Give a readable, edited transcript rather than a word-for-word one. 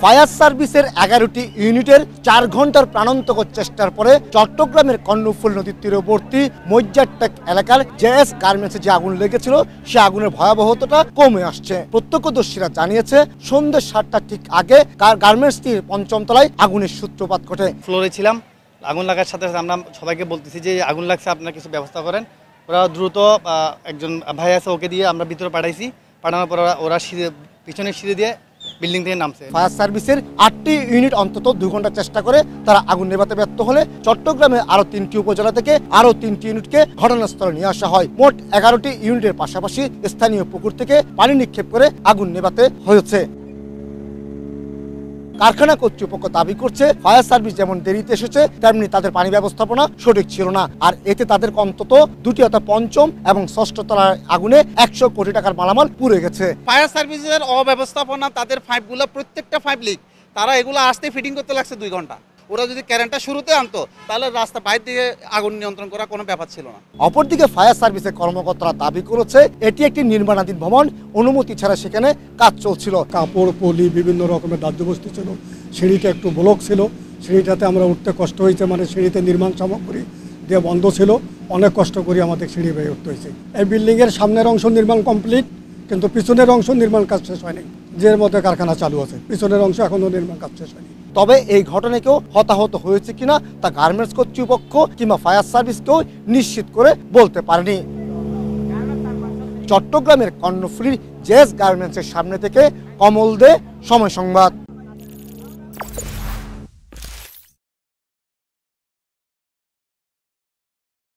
Fire সার্ভিসের 11টি ইউনিটের 4 ঘন্টার প্রাণান্তকর চেষ্টার পরে চট্টগ্রামের কর্ণফুলী নদীর তীরবর্তী মজ্জারটেক এলাকার জেএস গার্মেন্টসে যে আগুন লেগেছিল সে আগুনের ভয়াবহতাটা কমে আসছে। প্রত্যক্ষদর্শীরা জানিয়েছে সন্ধ্যে 7টার ঠিক আগে গার্মেন্টসটির 5ম তলায় আগুনের সূত্রপাত ঘটে। ফ্লোরে ছিলাম, আগুন লাগার সাথে সাথে আমরা সবাইকে বলতেছি যে আগুন লাগছে, আপনারা কিছু ব্যবস্থা করেন। ওরা দ্রুত একজন ভাই আছে, ওকে দিয়ে আমরা ভিতরে পাঠাইছি। পাঠানোর পর ওরা পিছনের সিঁড়ি দিয়ে বিল্ডিং থেকে নামছে। ফায়ার সার্ভিসের 8টি ইউনিট অন্তত 2 ঘন্টা চেষ্টা করে তারা আগুন নেভাতে ব্যর্থ হলে চট্টগ্রামে আরো 3টি উপজেলা থেকে আরো 3টি ইউনিটকে ঘটনাস্থলে নিয়ে আসা হয়। মোট 11টি ইউনিটের পাশাপাশি স্থানীয় পুকুর থেকে পানি নিক্ষেপ করে আগুন নেভাতে হয়েছে। কারখানা কর্তৃপক্ষ দাবি করছে ফায়ার সার্ভিস যেমন দেরিতে এসেছে তেমনি তাদের পানি ব্যবস্থাপনা সঠিক ছিল না, আর এতে তাদের অন্তত 2টি অর্থাৎ 5ম এবং 6ষ্ঠ তলার আগুনে 100 কোটি টাকার মালামাল পুড়ে গেছে। ফায়ার সার্ভিসের অব্যবস্থাপনা, তাদের পাইপগুলো প্রত্যেকটা পাইপ লিক, তারা এগুলো আসতে ফিটিং করতে লাগছে 2 ঘন্টা। ওরা যদি কারেন্টটা শুরুতে আনতো তাহলে রাস্তা বাইরে দিয়ে আগুন নিয়ন্ত্রণ করা কোনো ব্যাপার ছিল না। অপরদিকে ফায়ার সার্ভিসের কর্মকর্তারা দাবি করেছে এটি একটি নির্মাণাধীন ভবন, অনুমতি ছাড়া সেখানে কাজ চলছিল। কাপড় পলি বিভিন্ন রকমের দাহ্যবস্তু ছিল, সিঁড়িটা একটু ব্লক ছিল, সিঁড়িটাতে আমরা উঠতে কষ্ট হয়েছে, মানে সিঁড়িতে নির্মাণ সামগ্রী দিয়ে বন্ধ ছিল, অনেক কষ্ট করে আমাদের সিঁড়ি বেয়ে উঠতে হয়েছে। এই বিল্ডিংয়ের সামনের অংশ নির্মাণ কমপ্লিট, কিন্তু পিছনের অংশ নির্মাণ কাজ শেষ হয়নি। যের মধ্যে কারখানা চালু আছে, পিছনের অংশ এখনও নির্মাণ কাজ শেষ হয়নি। তবে এই ঘটনায় কেউ হতাহত হয়েছে কিনা তা গার্মেন্টস কর্তৃপক্ষ কিংবা ফায়ার সার্ভিস কেউ নিশ্চিত করে বলতে পারেনি। চট্টগ্রামের কর্ণফুলীর জেএস গার্মেন্টসের সামনে থেকে কমল দে, সময় সংবাদ।